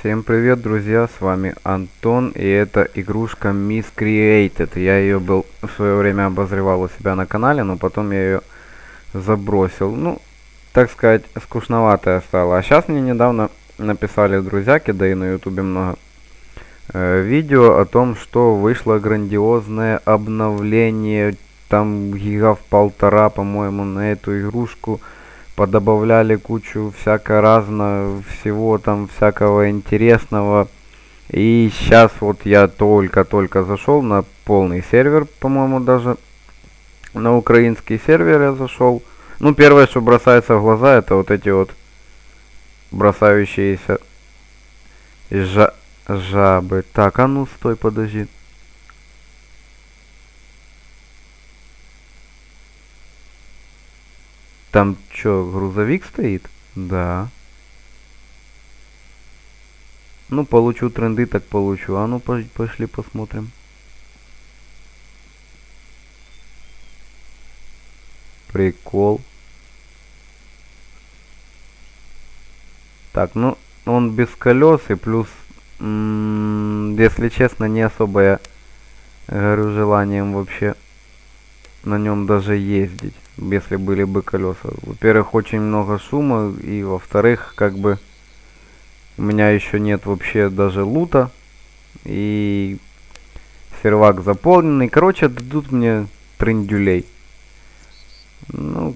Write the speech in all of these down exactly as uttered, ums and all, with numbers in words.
Всем привет, друзья, с вами Антон, и это игрушка Miscreated. Я ее был в свое время обозревал у себя на канале, но потом я ее забросил. Ну, так сказать, скучноватая стала. А сейчас мне недавно написали друзьяки, да и на ютубе много э, видео о том, что вышло грандиозное обновление, там гигов полтора, по-моему, на эту игрушку. Подобавляли кучу всяко разного, всего там всякого интересного. И сейчас вот я только-только зашел на полный сервер, по-моему, даже на украинский сервер я зашел. Ну, первое, что бросается в глаза, это вот эти вот бросающиеся жа жабы. Так, а ну стой, подожди. Там чё, грузовик стоит? Да. Ну, получу тренды, так получу. А ну, пошли посмотрим. Прикол. Так, ну, он без колес и плюс, если честно, не особо я горю желанием вообще на нем даже ездить, если были бы колеса. Во-первых, очень много шума, и во-вторых, как бы у меня еще нет вообще даже лута, и сервак заполненный. Короче, дадут мне трындюлей. Ну,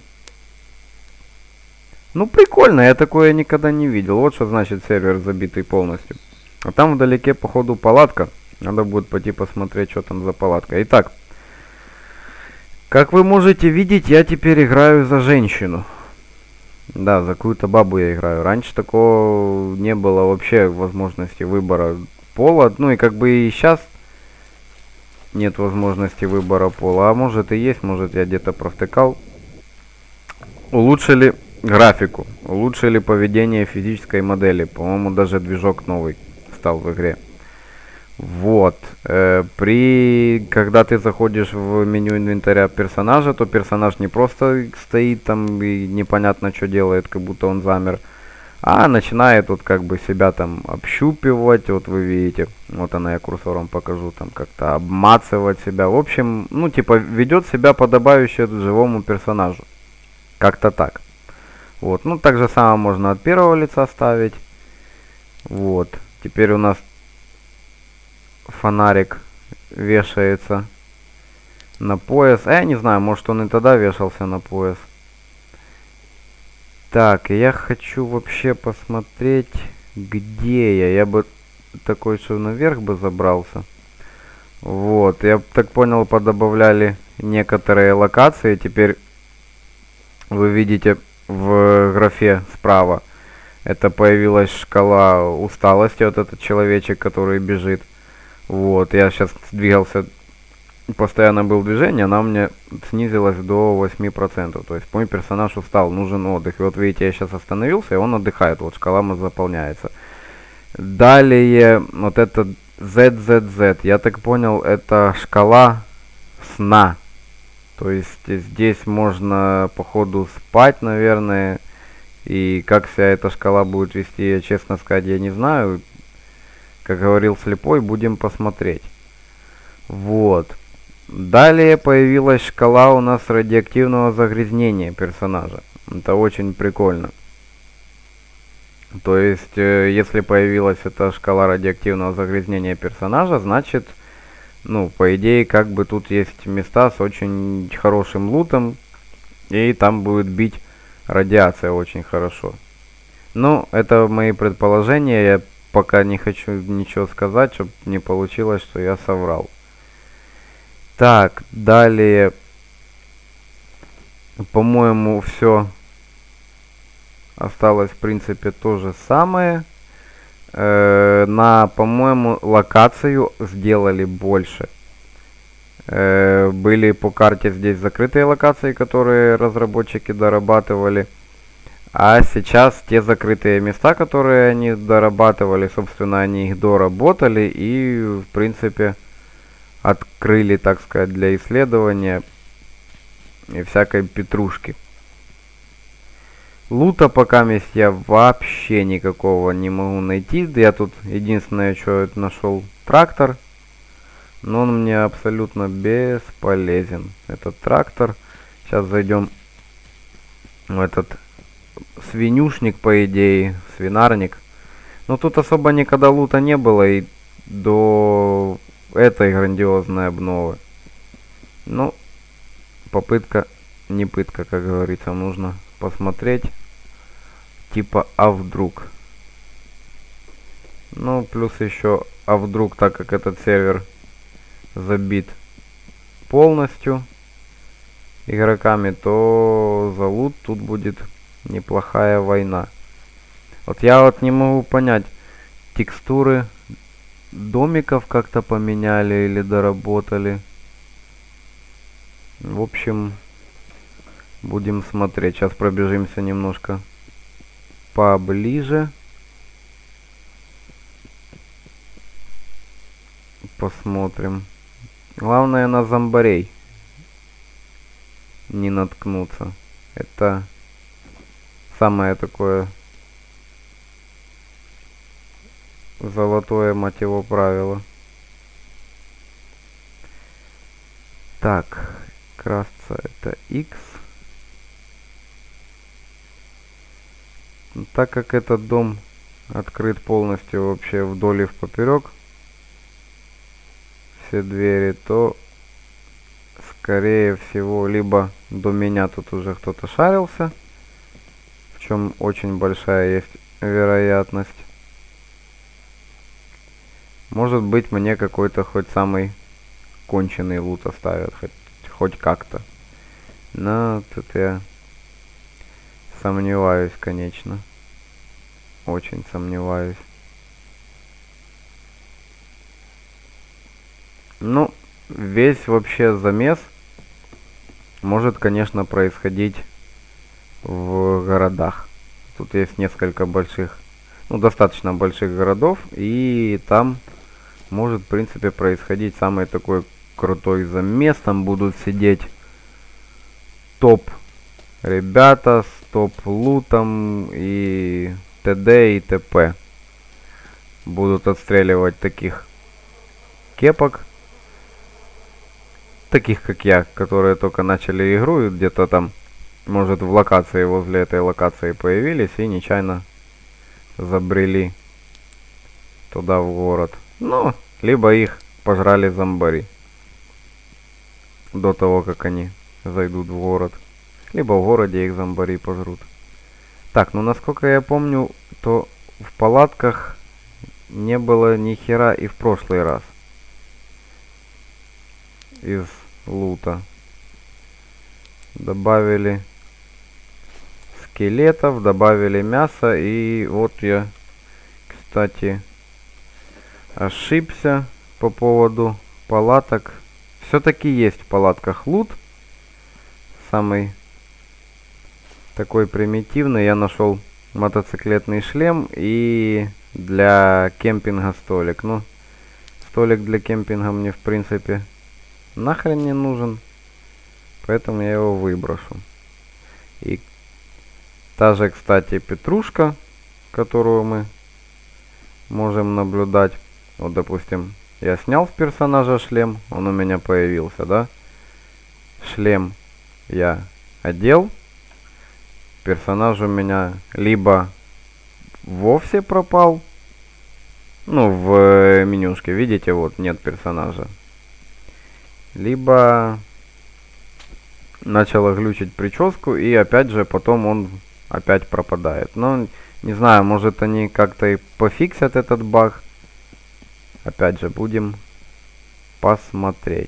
ну прикольно, я такое никогда не видел. Вот что значит сервер забитый полностью. А там вдалеке, походу, палатка. Надо будет пойти посмотреть, что там за палатка. Итак, как вы можете видеть, я теперь играю за женщину. Да, за какую-то бабу я играю. Раньше такого не было вообще возможности выбора пола. Ну и как бы и сейчас нет возможности выбора пола. А может и есть, может я где-то провтыкал. Улучшили графику, улучшили поведение физической модели. По-моему, даже движок новый стал в игре. Вот. Э, при... Когда ты заходишь в меню инвентаря персонажа, то персонаж не просто стоит там и непонятно что делает, как будто он замер, а начинает вот как бы себя там общупивать. Вот вы видите, вот она, я курсором покажу, там как-то обмацывать себя. В общем, ну типа ведет себя подобающе живому персонажу. Как-то так. Вот. Ну так же самое можно от первого лица ставить. Вот. Теперь у нас фонарик вешается на пояс. А я не знаю, может он и тогда вешался на пояс. Так, я хочу вообще посмотреть, где я. Я бы такой, что наверх бы забрался. Вот, я так понял, подобавляли некоторые локации. Теперь вы видите в графе справа, это появилась шкала усталости. Вот этот человечек, который бежит. Вот, я сейчас двигался, постоянно был в движении, она у меня снизилась до восьми процентов. То есть мой персонаж устал, нужен отдых. И вот видите, я сейчас остановился, и он отдыхает. Вот шкала заполняется. Далее, вот это зет зет зет, я так понял, это шкала сна. То есть здесь можно, походу, спать, наверное. И как вся эта шкала будет вести, я, честно сказать, я не знаю. Как говорил слепой, будем посмотреть. Вот. Далее появилась шкала у нас радиоактивного загрязнения персонажа. Это очень прикольно. То есть, э, если появилась эта шкала радиоактивного загрязнения персонажа, значит, ну, по идее, как бы тут есть места с очень хорошим лутом. И там будет бить радиация очень хорошо. Ну, это мои предположения. Я пока не хочу ничего сказать, чтобы не получилось, что я соврал. Так, далее, по-моему, все осталось, в принципе, то же самое. Э, на, по-моему, локацию сделали больше. Э, были по карте здесь закрытые локации, которые разработчики дорабатывали. А сейчас те закрытые места, которые они дорабатывали, собственно, они их доработали и, в принципе, открыли, так сказать, для исследования и всякой петрушки. Лута пока мест я вообще никакого не могу найти. Я тут единственное, что нашел, трактор. Но он мне абсолютно бесполезен. Этот трактор. Сейчас зайдем в этот свинюшник, по идее. Свинарник. Но тут особо никогда лута не было. И до этой грандиозной обновы. Ну, попытка не пытка, как говорится. Нужно посмотреть. Типа, а вдруг? Ну, плюс еще, а вдруг, так как этот сервер забит полностью игроками, то за лут тут будет неплохая война. Вот я вот не могу понять, текстуры домиков как-то поменяли или доработали. В общем, будем смотреть. Сейчас пробежимся немножко поближе. Посмотрим. Главное на зомбарей не наткнуться. Это самое такое золотое, мать его, правило. Так, красться это X. Так как этот дом открыт полностью вообще вдоль и впоперек, все двери, то скорее всего либо до меня тут уже кто-то шарился, в чем очень большая есть вероятность. Может быть, мне какой-то хоть самый конченый лут оставят, хоть, хоть как-то. Но тут я сомневаюсь, конечно. Очень сомневаюсь. Ну, весь вообще замес может, конечно, происходить в городах. Тут есть несколько больших, ну, достаточно больших городов, и там может, в принципе, происходить самый такой крутой замес. Там будут сидеть топ ребята с топ лутом и т.д. и т.п. Будут отстреливать таких кепок, таких как я, которые только начали игру и где-то там, может, в локации, возле этой локации появились и нечаянно забрели туда в город. Ну, либо их пожрали зомбари до того, как они зайдут в город. Либо в городе их зомбари пожрут. Так, ну насколько я помню, то в палатках не было ни хера и в прошлый раз из лута. Добавили скелетов, добавили мясо, и вот я, кстати, ошибся по поводу палаток. Все-таки есть в палатках лут. Самый такой примитивный. Я нашел мотоциклетный шлем и для кемпинга столик. Ну, столик для кемпинга мне, в принципе, нахрен не нужен. Поэтому я его выброшу. И та же, кстати, петрушка, которую мы можем наблюдать. Вот, допустим, я снял с персонажа шлем, он у меня появился, да? Шлем я одел. Персонаж у меня либо вовсе пропал. Ну, в менюшке, видите, вот нет персонажа. Либо начала глючить прическу, и опять же потом он опять пропадает. Но не знаю, может они как-то и пофиксят этот баг. Опять же, будем посмотреть.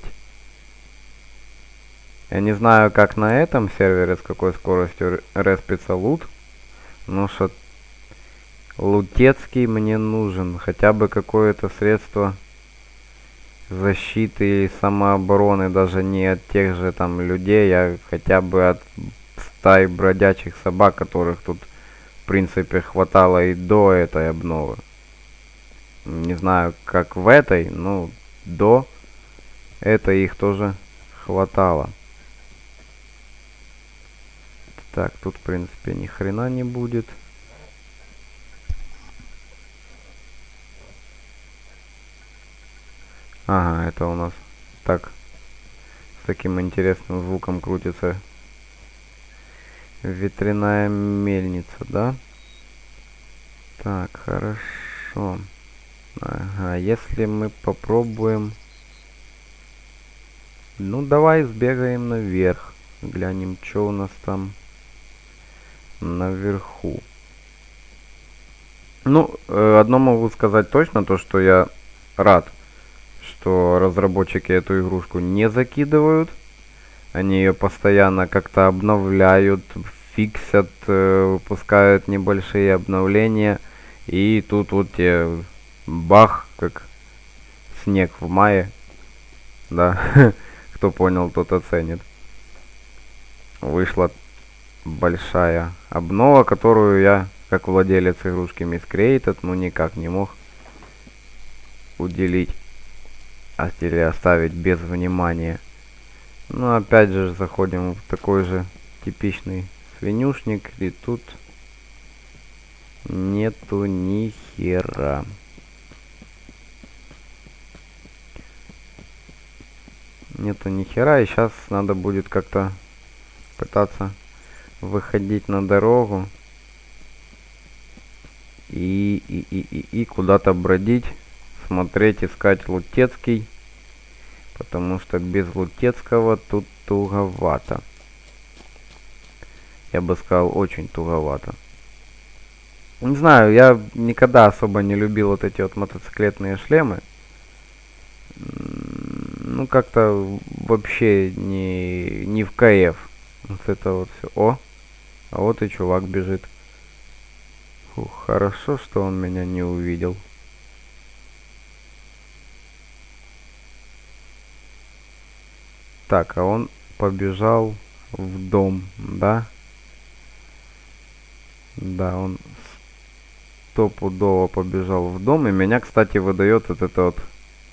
Я не знаю, как на этом сервере, с какой скоростью респится лут. Но что лутецкий мне нужен. Хотя бы какое-то средство защиты и самообороны. Даже не от тех же там людей, а хотя бы от стай бродячих собак, которых тут, в принципе, хватало и до этой обновы. Не знаю, как в этой, но до этой их тоже хватало. Так, тут в принципе ни хрена не будет. Ага, это у нас так, с таким интересным звуком крутится ветряная мельница, да? Так, хорошо. Ага, если мы попробуем... Ну, давай сбегаем наверх. Глянем, что у нас там наверху. Ну, э, одно могу сказать точно, то что я рад, что разработчики эту игрушку не закидывают. Они ее постоянно как-то обновляют, фиксят, э, выпускают небольшие обновления. И тут вот тебе бах, как снег в мае. Да, кто понял, тот оценит. Вышла большая обнова, которую я, как владелец игрушки Miscreated, ну никак не мог уделить или оставить без внимания. Ну опять же заходим в такой же типичный свинюшник, и тут нету ни хера. Нету ни хера, и сейчас надо будет как-то пытаться выходить на дорогу и, и, и, и, и куда-то бродить, смотреть, искать Лутецкий, потому что без Лутецкого тут туговато. Я бы сказал, очень туговато. Не знаю, я никогда особо не любил вот эти вот мотоциклетные шлемы. Ну, как-то вообще не, не в кайф. Вот это вот все. О, а вот и чувак бежит. Фух, хорошо, что он меня не увидел. Так, а он побежал в дом, да? Да, он стопудово побежал в дом. И меня, кстати, выдает вот это вот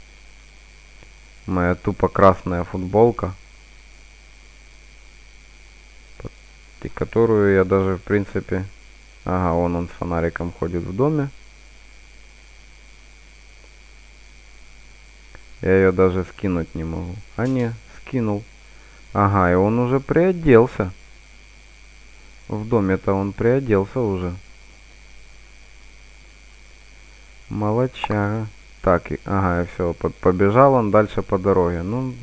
моя тупо красная футболка, и которую я даже, в принципе... Ага, вон он с фонариком ходит в доме. Я ее даже скинуть не могу. А не, скинул. Ага, и он уже приоделся. В доме-то он приоделся уже. Молодчага. Так, и, ага, и все, побежал он дальше по дороге. Ну,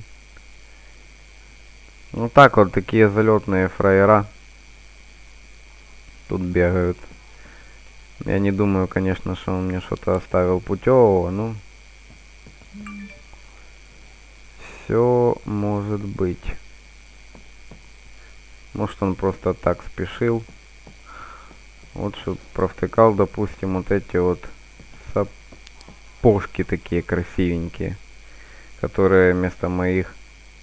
ну так вот, такие залетные фраера тут бегают. Я не думаю, конечно, что он мне что-то оставил путевого, ну, все может быть. Может, он просто так спешил. Вот что провтыкал, допустим, вот эти вот сапожки такие красивенькие, которые вместо моих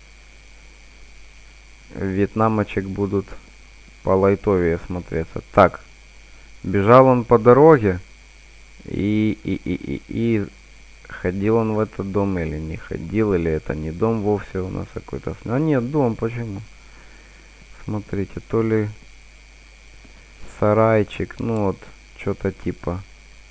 вьетнамочек будут полайтовее смотреться. Так, бежал он по дороге, и, и, и, и, и ходил он в этот дом или не ходил, или это не дом вовсе у нас какой-то. А нет, дом, почему? Смотрите, то ли сарайчик, ну вот, что-то типа.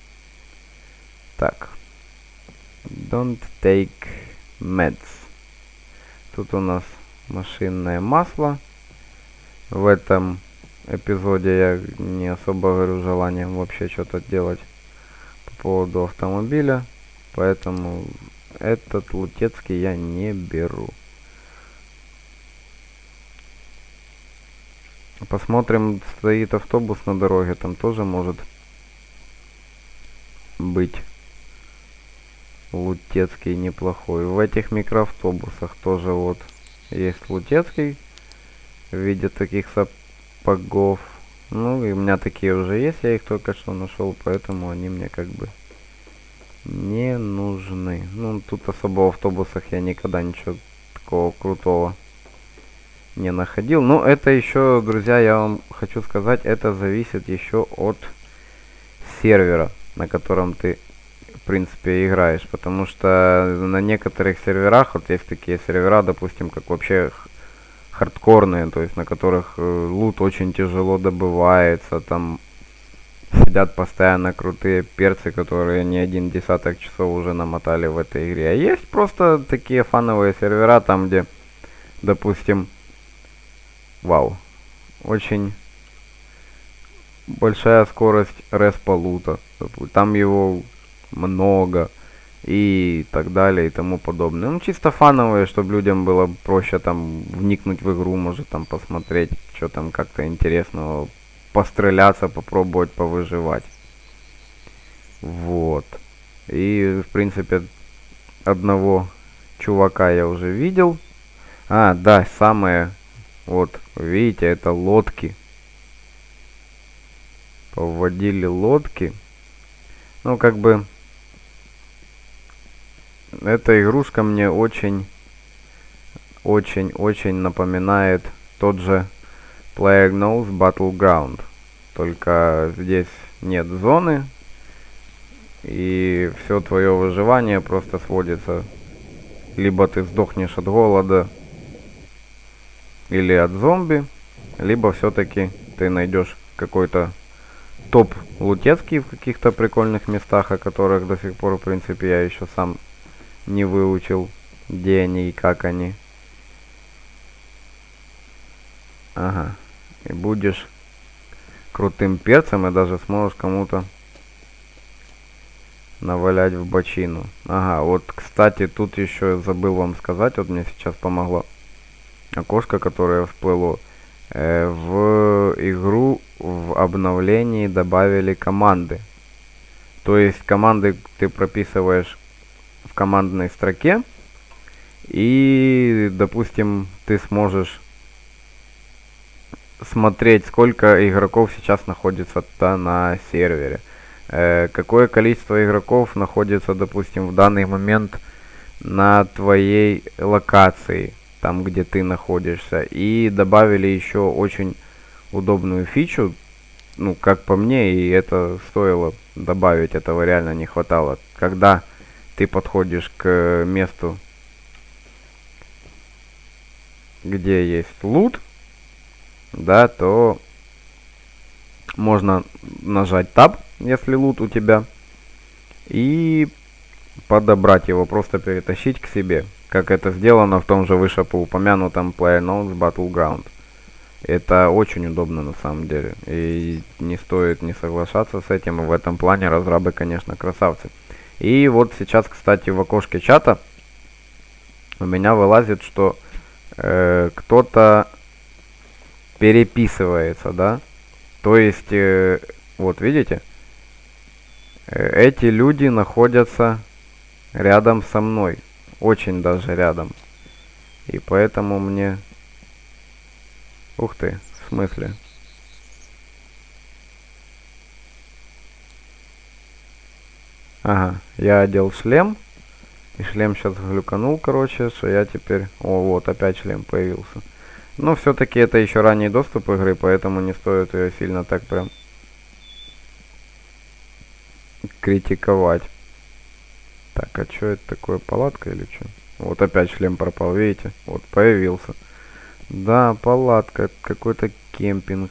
Так, don't take meds. Тут у нас машинное масло. В этом эпизоде я не особо горю желанием вообще что-то делать по поводу автомобиля, поэтому этот Лутецкий я не беру. Посмотрим, стоит автобус на дороге, там тоже может быть Лутецкий неплохой. В этих микроавтобусах тоже вот есть Лутецкий в виде таких сапогов. Ну, и у меня такие уже есть, я их только что нашел, поэтому они мне как бы не нужны. Ну, тут особо в автобусах я никогда ничего такого крутого не находил. Но это еще, друзья, я вам хочу сказать, это зависит еще от сервера, на котором ты, в принципе, играешь. Потому что на некоторых серверах, вот есть такие сервера, допустим, как вообще хардкорные, то есть на которых э, лут очень тяжело добывается, там сидят постоянно крутые перцы, которые не один десяток часов уже намотали в этой игре. А есть просто такие фановые сервера, там где, допустим, вау, очень большая скорость респа лута, там его много и так далее и тому подобное. Ну, чисто фановые, чтобы людям было проще там вникнуть в игру, может там посмотреть, что там как-то интересного, постреляться, попробовать повыживать. Вот. И, в принципе, одного чувака я уже видел. А, да, самое, вот, видите, это лодки. Повводили лодки. Ну, как бы, эта игрушка мне очень, очень, очень напоминает тот же PlayerUnknown's Battleground. Только здесь нет зоны. И все твое выживание просто сводится. Либо ты сдохнешь от голода, или от зомби, либо все-таки ты найдешь какой-то топ лутецкий в каких-то прикольных местах, о которых до сих пор, в принципе, я еще сам не выучил, где они и как они. Ага. И будешь крутым перцем и даже сможешь кому-то навалять в бочину. Ага, вот, кстати, тут еще забыл вам сказать, вот мне сейчас помогло окошко, которое всплыло. Э, в игру в обновлении добавили команды. То есть команды ты прописываешь в командной строке, и, допустим, ты сможешь смотреть, сколько игроков сейчас находится на сервере. Э, какое количество игроков находится, допустим, в данный момент на твоей локации, там, где ты находишься. И добавили еще очень удобную фичу, ну, как по мне, и это стоило добавить, этого реально не хватало. Когда ты подходишь к месту, где есть лут, да, то можно нажать Tab, если лут у тебя, и подобрать его, просто перетащить к себе, как это сделано в том же выше по упомянутом PlayerUnknown's Battleground. Это очень удобно на самом деле, и не стоит не соглашаться с этим, и в этом плане разрабы, конечно, красавцы. И вот сейчас, кстати, в окошке чата у меня вылазит, что э, кто-то переписывается, да, то есть, э, вот видите, э, эти люди находятся рядом со мной, очень даже рядом, и поэтому мне... Ух ты, в смысле? Ага, я одел шлем, и шлем сейчас глюканул, короче, что я теперь... О, вот, опять шлем появился. Но все-таки это еще ранний доступ игры, поэтому не стоит ее сильно так прям критиковать. Так, а что это такое, палатка или что? Вот опять шлем пропал, видите? Вот, появился. Да, палатка, какой-то кемпинг.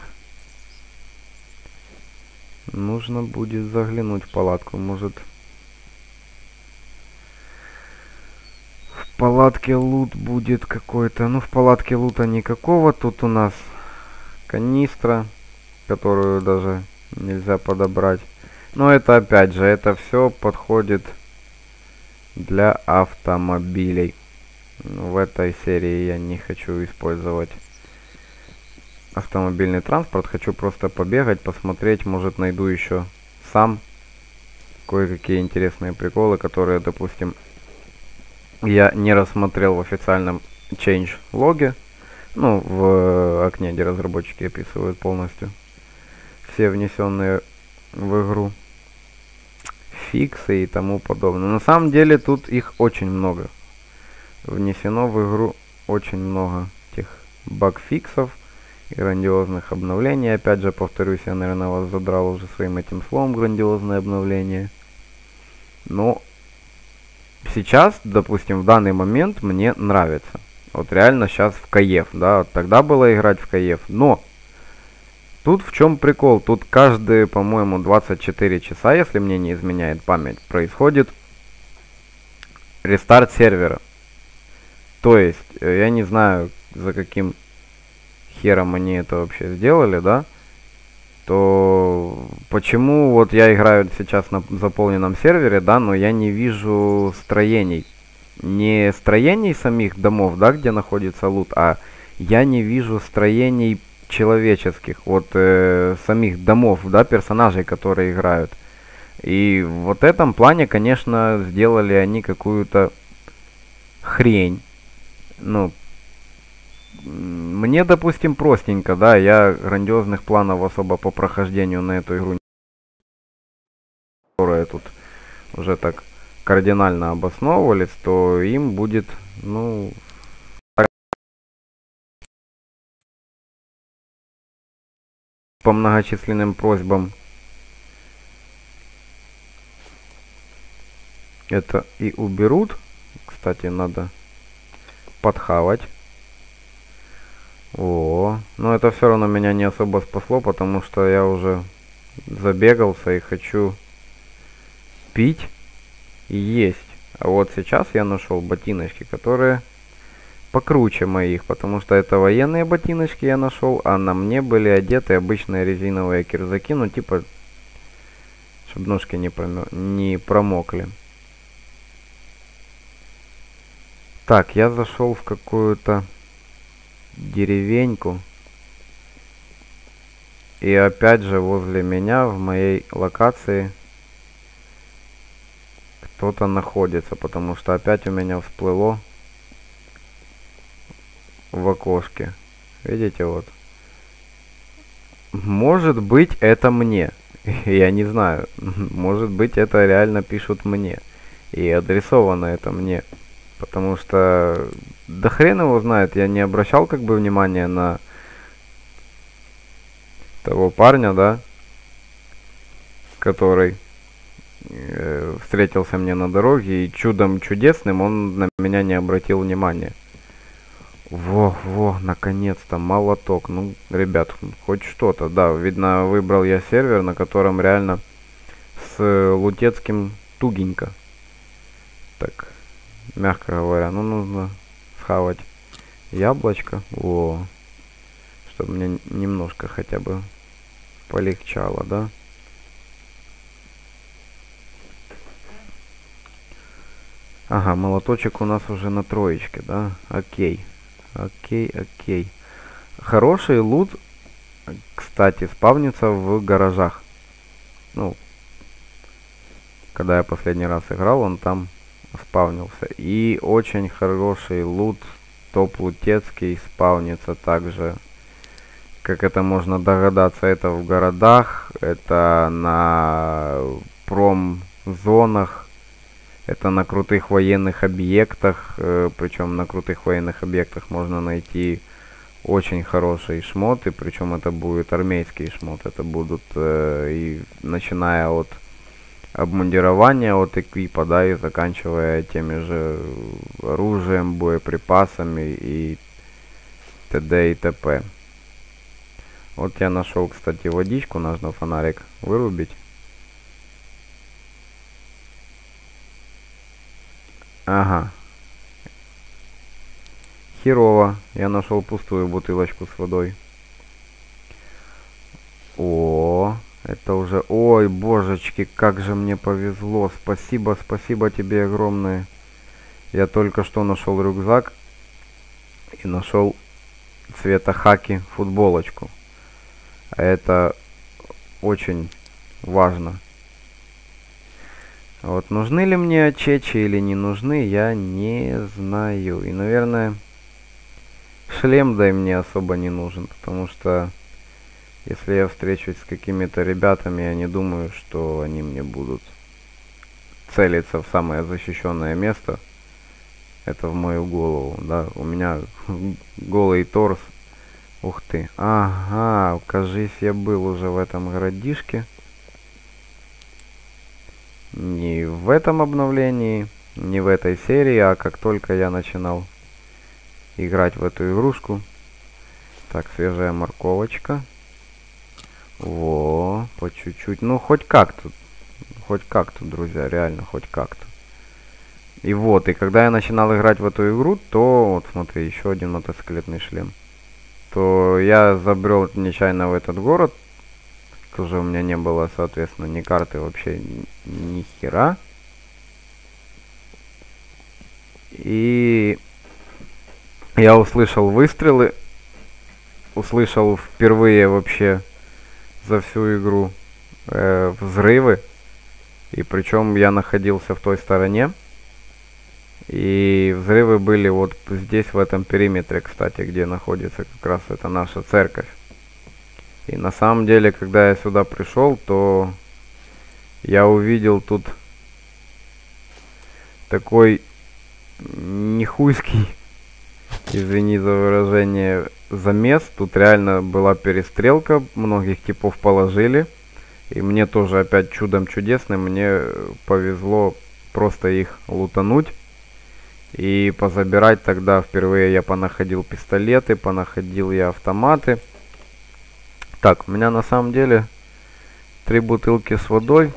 Нужно будет заглянуть в палатку, может... В палатке лут будет какой-то. Ну, в палатке лута никакого. Тут у нас канистра, которую даже нельзя подобрать. Но это опять же, это все подходит для автомобилей. В этой серии я не хочу использовать автомобильный транспорт. Хочу просто побегать, посмотреть. Может, найду еще сам кое-какие интересные приколы, которые, допустим, я не рассмотрел в официальном change логе. Ну, в окне, где разработчики описывают полностью все внесенные в игру фиксы и тому подобное. На самом деле тут их очень много. Внесено в игру очень много этих баг-фиксов и грандиозных обновлений. Опять же, повторюсь, я, наверное, вас задрал уже своим этим словом грандиозное обновление. Но сейчас, допустим, в данный момент мне нравится. Вот реально сейчас в кайф, да. Вот тогда было играть в кайф. Но тут в чем прикол? Тут каждые, по-моему, двадцать четыре часа, если мне не изменяет память, происходит рестарт сервера. То есть, я не знаю, за каким хером они это вообще сделали, да? То почему вот я играю сейчас на заполненном сервере, да, но я не вижу строений. Не строений самих домов, да, где находится лут, а я не вижу строений человеческих, вот э, самих домов, да, персонажей, которые играют. И в вот этом плане, конечно, сделали они какую-то хрень. Ну, мне, допустим, простенько, да, я грандиозных планов особо по прохождению на эту игру, которая тут уже так кардинально обосновывались, то им будет, ну, по многочисленным просьбам это и уберут. Кстати, надо подхавать. О, но это все равно меня не особо спасло, потому что я уже забегался и хочу пить и есть. А вот сейчас я нашел ботиночки, которые покруче моих, потому что это военные ботиночки я нашел, а на мне были одеты обычные резиновые кирзаки, ну типа, чтобы ножки не, промё... не промокли. Так, я зашел в какую-то деревеньку. И опять же возле меня в моей локации кто-то находится, потому что опять у меня всплыло в окошке. Видите, вот. Может быть, это мне. Я не знаю. Может быть, это реально пишут мне. И адресовано это мне. Потому что да хрен его знает, я не обращал как бы внимания на того парня, да, который э, встретился мне на дороге, и чудом чудесным он на меня не обратил внимания. Во, во, наконец-то, молоток. Ну, ребят, хоть что-то, да, видно, выбрал я сервер, на котором реально с лутецким тугенько. Так, мягко говоря, ну нужно схавать яблочко. О, чтобы мне немножко хотя бы полегчало, да? Ага, молоточек у нас уже на троечке, да? Окей. Окей, окей. Хороший лут, кстати, спавнится в гаражах. Ну, когда я последний раз играл, он там спавнился. И очень хороший лут, топ-лутецкий, спавнится также, как это можно догадаться, это в городах, это на промзонах, это на крутых военных объектах, э, причем на крутых военных объектах можно найти очень хорошие шмоты, причем это будет армейский шмот, это будут, э, и начиная от обмундирования, от эквипа, да, и заканчивая теми же оружием, боеприпасами и т.д. и т.п. Вот я нашел, кстати, водичку, нужно фонарик вырубить. Ага. Херово. Я нашел пустую бутылочку с водой. О, это уже... Ой, божечки, как же мне повезло. Спасибо, спасибо тебе огромное. Я только что нашел рюкзак и нашел цвета хаки футболочку. А это очень важно. Вот, нужны ли мне чечи или не нужны, я не знаю. И, наверное, шлем да и мне особо не нужен, потому что если я встречусь с какими-то ребятами, я не думаю, что они мне будут целиться в самое защищенное место. Это в мою голову, да. У меня голый торс. Ух ты. Ага, кажись, я был уже в этом городишке. Не в этом обновлении, не в этой серии, а как только я начинал играть в эту игрушку. Так, свежая морковочка. Во, по чуть-чуть. Ну, хоть как-то. Хоть как-то, друзья, реально, хоть как-то. И вот, и когда я начинал играть в эту игру, то, вот смотри, еще один мотоциклетный шлем. То я забрел нечаянно в этот город. Тоже у меня не было, соответственно, ни карты вообще, ни, ни хера. И я услышал выстрелы. Услышал впервые вообще за всю игру э, взрывы. И причем я находился в той стороне. И взрывы были вот здесь, в этом периметре, кстати, где находится как раз это наша церковь. И на самом деле, когда я сюда пришел, то я увидел тут такой нихуйский, извини за выражение, замес. Тут реально была перестрелка, многих типов положили. И мне тоже опять чудом чудесным, мне повезло просто их лутануть. И позабирать тогда впервые я понаходил пистолеты, понаходил я автоматы. Так, у меня на самом деле три бутылки с водой.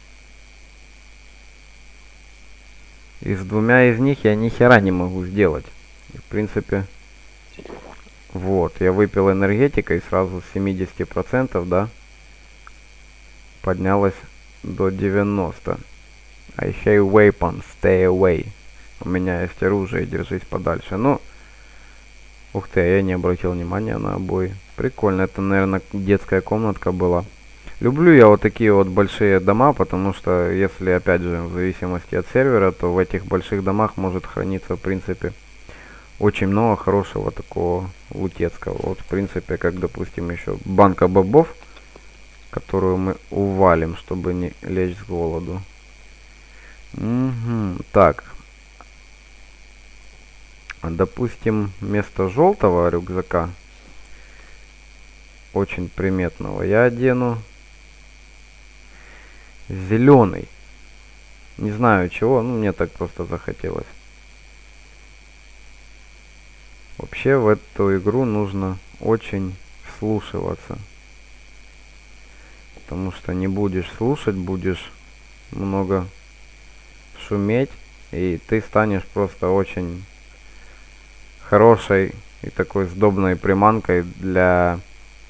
И с двумя из них я ни хера не могу сделать. И, в принципе, вот, я выпил энергетика и сразу с семидесяти процентов, да, поднялась до девяноста. I say weapon, stay away. У меня есть оружие, держись подальше. Ну, ух ты, я не обратил внимания на обои. Прикольно, это, наверное, детская комнатка была. Люблю я вот такие вот большие дома, потому что, если, опять же, в зависимости от сервера, то в этих больших домах может храниться, в принципе, очень много хорошего такого лутецкого. Вот, в принципе, как, допустим, еще банка бобов, которую мы увалим, чтобы не лечь с голоду. Угу. Так. Допустим, вместо желтого рюкзака, очень приметного, я одену зеленый. Не знаю чего, ну мне так просто захотелось. Вообще в эту игру нужно очень вслушиваться. Потому что не будешь слушать, будешь много шуметь, и ты станешь просто очень хорошей и такой сдобной приманкой для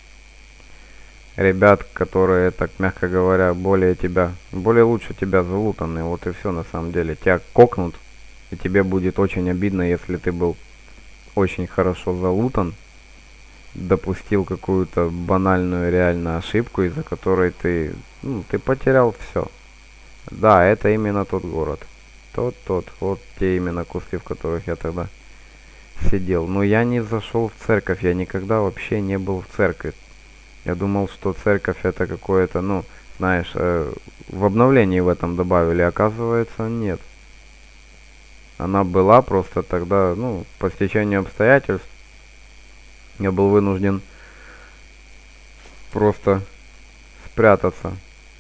ребят, которые, так мягко говоря, более тебя, более лучше тебя залутаны. Вот и все на самом деле. Тебя кокнут, и тебе будет очень обидно, если ты был очень хорошо залутан, допустил какую-то банальную реально ошибку, из-за которой ты, ну, ты потерял все. Да, это именно тот город. Тот, тот, вот те именно куски, в которых я тогда сидел. Но я не зашел в церковь, я никогда вообще не был в церкви. Я думал, что церковь это какое-то, ну, знаешь, э, в обновлении в этом добавили, оказывается, нет. Она была просто тогда, ну, по стечению обстоятельств я был вынужден просто спрятаться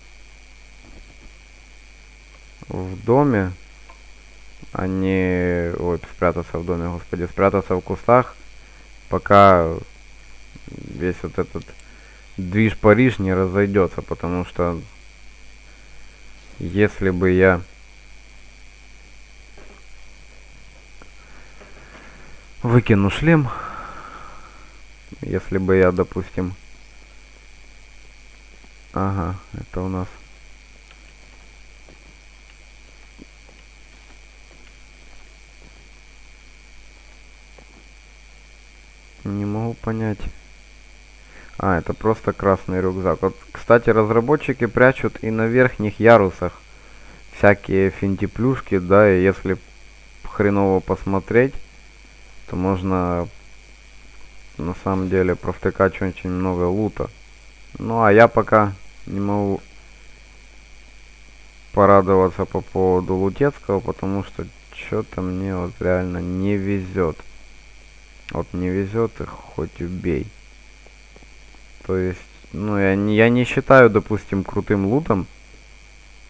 в доме, а не... Ой, спрятаться в доме, господи, спрятаться в кустах, пока весь вот этот движ Париж не разойдется, потому что если бы я выкину шлем, если бы я, допустим, ага, это у нас не могу понять. А, это просто красный рюкзак. Вот, кстати, разработчики прячут и на верхних ярусах всякие финтиплюшки, да, и если хреново посмотреть, то можно на самом деле провтыкать очень много лута. Ну, а я пока не могу порадоваться по поводу лутецкого, потому что что-то мне вот реально не везет. Вот не везет, и хоть убей. То есть, ну, я не, я не считаю, допустим, крутым лутом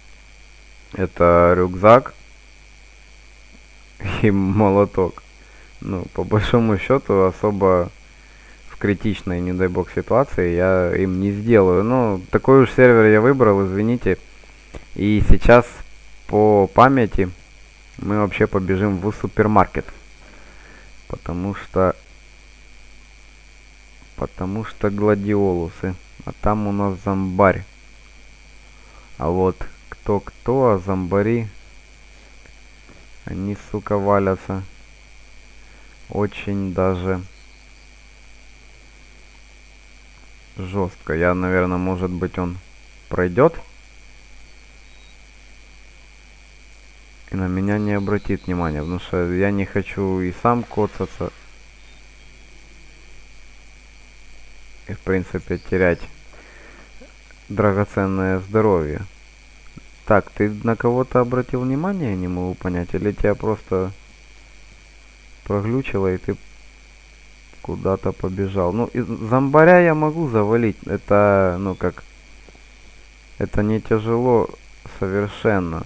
это рюкзак и молоток. Ну, по большому счету, особо в критичной, не дай бог, ситуации я им не сделаю. Ну, такой уж сервер я выбрал, извините. И сейчас по памяти мы вообще побежим в супермаркет. Потому что... Потому что гладиолусы. А там у нас зомбарь. А вот кто-кто, а зомбари... Они, сука, валятся. Очень даже... жестко. Я, наверное, может быть, он пройдет. И на меня не обратит внимания. Потому что я не хочу и сам коцаться. И, в принципе, терять драгоценное здоровье. Так, ты на кого-то обратил внимание, не могу понять. Или тебя просто проглючило, и ты куда-то побежал. Ну, из зомбаря я могу завалить. Это, ну, как... Это не тяжело совершенно.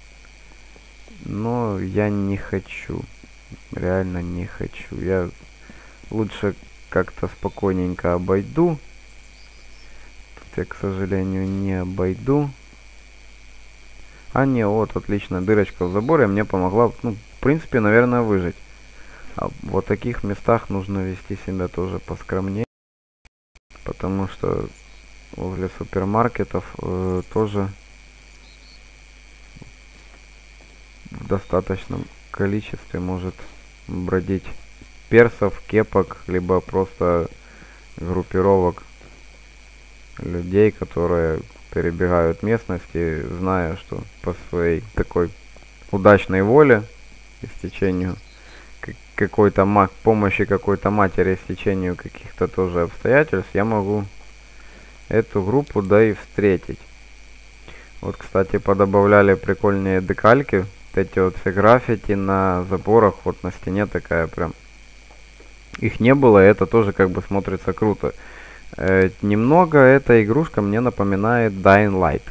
Но я не хочу. Реально не хочу. Я лучше как-то спокойненько обойду. Тут я, к сожалению, не обойду. А не, вот, отлично, дырочка в заборе мне помогла, ну, в принципе, наверное, выжить. А в вот таких местах нужно вести себя тоже поскромнее. Потому что возле супермаркетов э, тоже в достаточном количестве может бродить персов, кепок, либо просто группировок людей, которые перебегают местности, зная, что по своей такой удачной воле и стечению какой-то маг помощи какой-то матери, стечению каких-то тоже обстоятельств, я могу эту группу да и встретить. Вот, кстати, подобавляли прикольные декальки, вот эти вот все граффити на заборах, вот на стене такая прям. Их не было, и это тоже как бы смотрится круто. Э, немного эта игрушка мне напоминает Dying Light.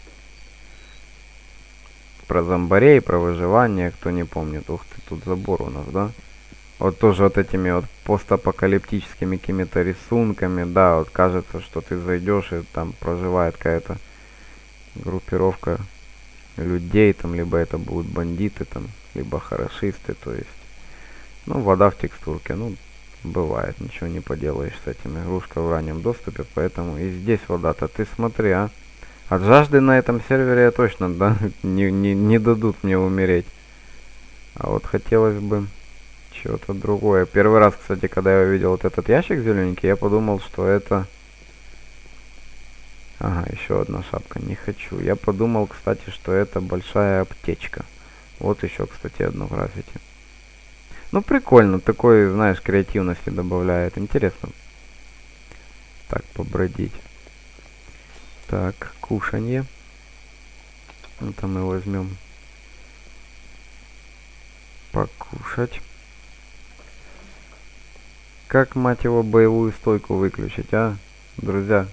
Про зомбарей, про выживание, кто не помнит. Ух ты, тут забор у нас, да? Вот тоже вот этими вот постапокалиптическими какими-то рисунками, да, вот кажется, что ты зайдешь и там проживает какая-то группировка людей, там, либо это будут бандиты, там, либо хорошисты, то есть, ну, вода в текстурке, ну, бывает, ничего не поделаешь с этим, игрушка в раннем доступе, поэтому и здесь вода-то, ты смотри, а, от жажды на этом сервере я точно, да, не, не, не дадут мне умереть, а вот хотелось бы чего-то другое. Первый раз, кстати, когда я увидел вот этот ящик зелененький, я подумал, что это... Ага, еще одна шапка. Не хочу. Я подумал, кстати, что это большая аптечка. Вот еще, кстати, одно граффити. Ну, прикольно. Такой, знаешь, креативности добавляет. Интересно. Так, побродить. Так, кушанье. Это мы возьмем. Покушать. Как, мать его, боевую стойку выключить, а? Друзья.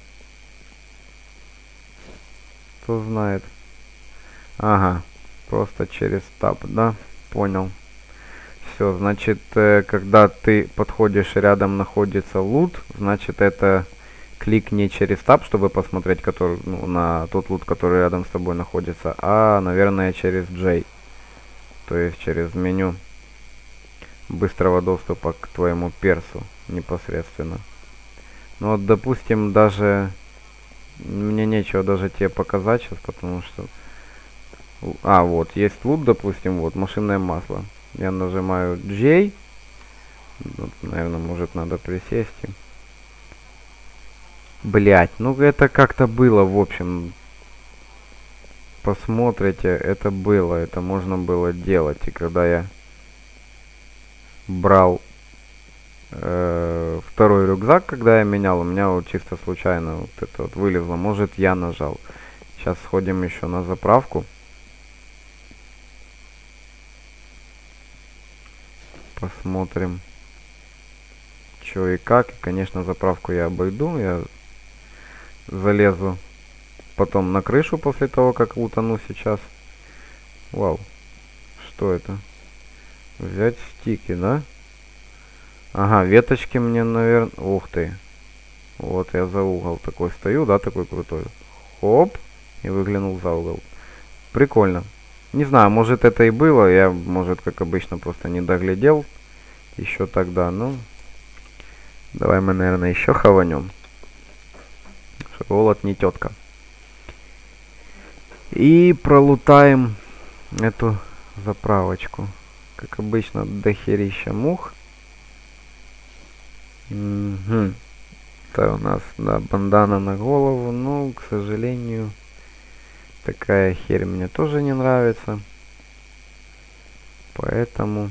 Кто знает. Ага. Просто через таб, да? Понял. Все, значит, э, когда ты подходишь, рядом находится лут, значит, это клик не через таб, чтобы посмотреть который, ну, на тот лут, который рядом с тобой находится, а, наверное, через J. То есть через меню быстрого доступа к твоему персу непосредственно. Ну вот, допустим, даже мне нечего даже тебе показать сейчас, потому что... А, вот, есть лут, допустим, вот, машинное масло. Я нажимаю J. Вот, наверное, может, надо присесть. Блять, ну это как-то было, в общем. Посмотрите, это было, это можно было делать. И когда я брал э, второй рюкзак, когда я менял, у меня вот чисто случайно вот это вот вылезло. Может, я нажал. Сейчас сходим еще на заправку. Посмотрим, что и как. И, конечно, заправку я обойду. Я залезу потом на крышу после того, как утону сейчас. Вау. Что это? Взять стики, да? Ага, веточки мне, наверное... Ух ты. Вот я за угол такой стою, да, такой крутой. Хоп. И выглянул за угол. Прикольно. Не знаю, может это и было. Я, может, как обычно, просто не доглядел. Еще тогда, ну... Давай мы, наверное, еще хаванем. Голод не тетка. И пролутаем эту заправочку. Как обычно, дохерища мух. Угу. Это у нас, да, бандана на голову. Ну, к сожалению, такая херь мне тоже не нравится. Поэтому...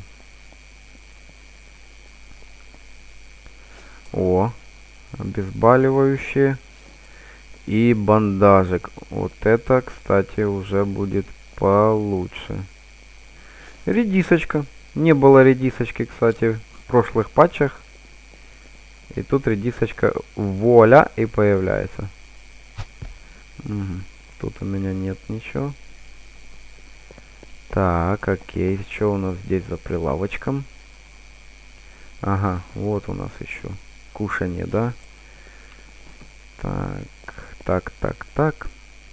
О, обезболивающее. И бандажик. Вот это, кстати, уже будет получше. Редисочка. Не было редисочки, кстати, в прошлых патчах. И тут редисочка, вуаля, и появляется. Угу. Тут у меня нет ничего. Так, окей. Что у нас здесь за прилавочком? Ага, вот у нас еще кушанье, да? Так, так, так, так.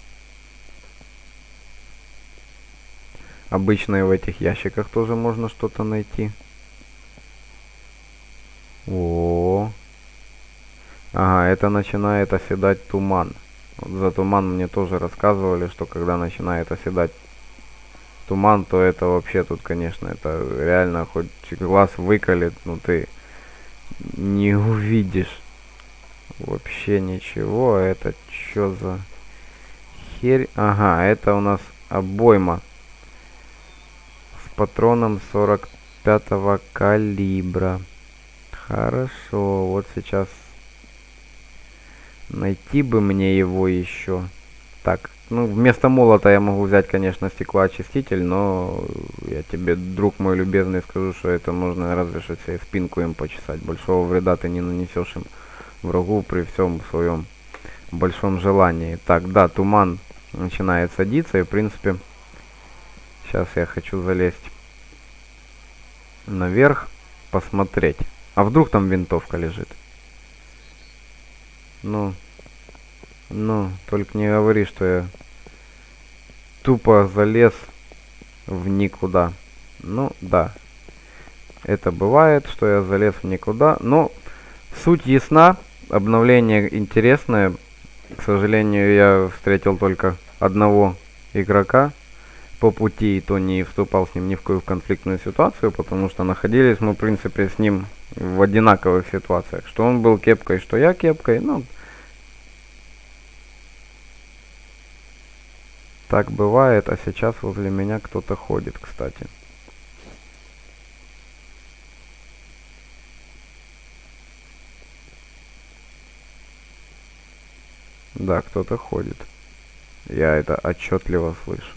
Обычно и в этих ящиках тоже можно что-то найти. О, ага, это начинает оседать туман. Вот за туман мне тоже рассказывали, что когда начинает оседать туман, то это вообще тут, конечно, это реально хоть глаз выколет, но ты не увидишь вообще ничего. Это что за херь? Ага, это у нас обойма с патроном сорок пятого калибра. Хорошо, вот сейчас найти бы мне его еще. Так, ну вместо молота я могу взять, конечно, стеклоочиститель, но я тебе, друг мой любезный, скажу, что это можно разве что себе спинку им почесать. Большого вреда ты не нанесешь им, врагу, при всем своем большом желании. Так, да, туман начинает садиться, и в принципе сейчас я хочу залезть наверх, посмотреть. А вдруг там винтовка лежит? Ну, ну, только не говори, что я тупо залез в никуда. Ну, да. Это бывает, что я залез в никуда. Но суть ясна. Обновление интересное. К сожалению, я встретил только одного игрока по пути, и то не вступал с ним ни в какую конфликтную ситуацию, потому что находились мы, в принципе, с ним в одинаковых ситуациях. Что он был кепкой, что я кепкой. Ну, так бывает, а сейчас возле меня кто-то ходит, кстати. Да, кто-то ходит. Я это отчетливо слышу.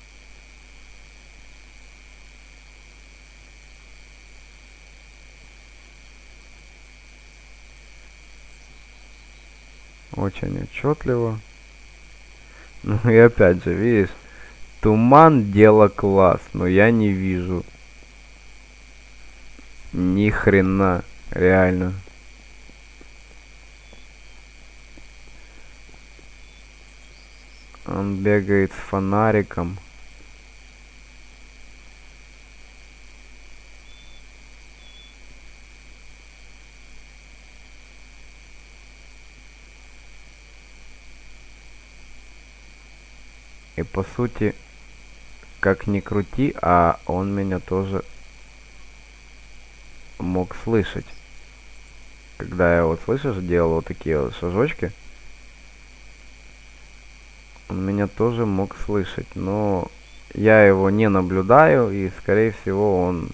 Очень отчетливо. Ну и опять же, видишь, туман дело класс, но я не вижу ни хрена, реально. Он бегает с фонариком. И по сути, как ни крути, а он меня тоже мог слышать. Когда я вот, слышишь, делал вот такие вот шажочки, он меня тоже мог слышать, но я его не наблюдаю, и скорее всего он,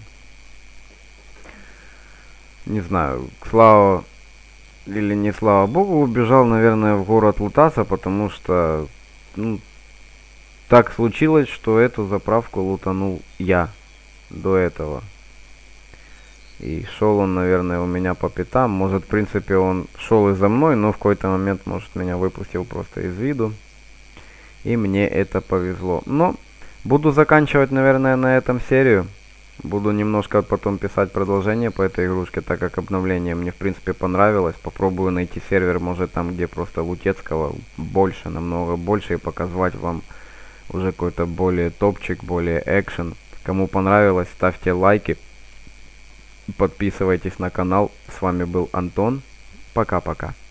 не знаю, слава или не слава богу, убежал, наверное, в город лутаться, потому что, ну, так случилось, что эту заправку лутанул я до этого. И шел он, наверное, у меня по пятам. Может, в принципе, он шел и за мной, но в какой-то момент, может, меня выпустил просто из виду. И мне это повезло. Но буду заканчивать, наверное, на этом серию. Буду немножко потом писать продолжение по этой игрушке, так как обновление мне в принципе понравилось. Попробую найти сервер, может там, где просто Лутецкого больше, намного больше, и показывать вам уже какой-то более топчик, более экшен. Кому понравилось, ставьте лайки, подписывайтесь на канал. С вами был Антон. Пока-пока.